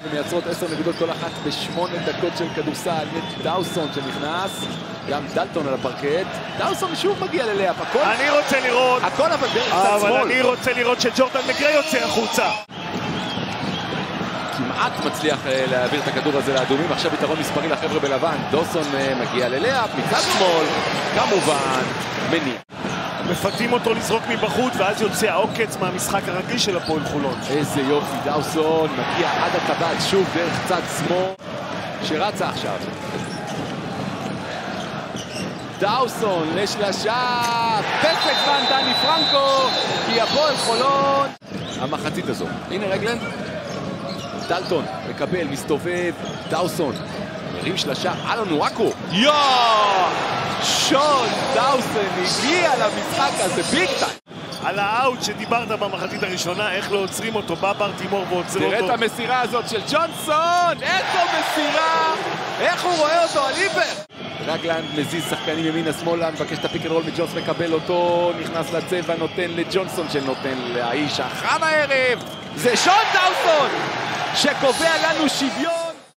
מייצרות 10 נקודות כל אחת ב8 דקות של כדורסל. דאוסון שנכנס, גם דלטון על הפרקט. דאוסון שוב מגיע ללאפ, הכל... אני רוצה לראות... הכל אבל דרך צד שמאל. אבל אני רוצה לראות שג'ורדן מגריי יוצא החוצה. כמעט מצליח להעביר את הכדור הזה לאדומים, עכשיו יתרון מספרי לחבר'ה בלבן. דאוסון מגיע ללאפ, מצד שמאל, כמובן, מניע. מפתים אותו לזרוק מבחוץ, ואז יוצא העוקץ מהמשחק הרגיל של הפועל חולון. איזה יופי, דאוסון מגיע עד הטבעת, שוב דרך צד שמאל, שרצה עכשיו. דאוסון לשלשה, פסק זמן דני פרנקו, כי הפועל חולון. המחצית הזו, הנה רגלנד. דלטון מקבל, מסתובב, דאוסון מרים שלשה, אלון וואקו, שון דאוסון הגיע למשחק הזה ביג טיים. על האאוט שדיברת במחצית הראשונה, איך לא עוצרים אותו, בא בר תימור ועוצר אותו. תראה את המסירה הזאת של ג'ונסון, איזו מסירה, איך הוא רואה אותו על עיוור. רגלנד מזיז שחקנים ימינה שמאלה, מבקש את הפיק אנד רול מג'ונס, מקבל אותו, נכנס לצבע, נותן לג'ונסון שנותן לאיש החם הערב, זה שון דאוסון שקובע לנו שוויון.